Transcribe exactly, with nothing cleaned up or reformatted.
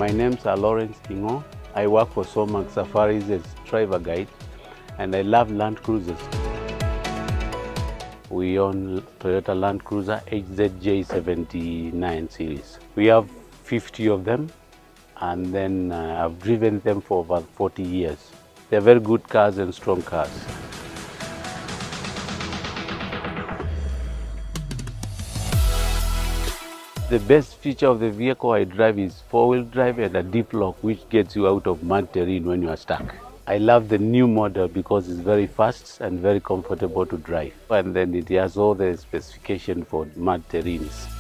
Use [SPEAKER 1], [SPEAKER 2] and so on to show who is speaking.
[SPEAKER 1] My name's Laurence. I work for Somak Safaris as driver guide, and I love Land Cruisers. We own Toyota Land Cruiser H Z J seventy-nine series. We have fifty of them, and then uh, I've driven them for about forty years. They're very good cars and strong cars. The best feature of the vehicle I drive is four-wheel drive and a deep lock, which gets you out of mud terrain when you are stuck. I love the new model because it's very fast and very comfortable to drive. And then it has all the specifications for mud terrains.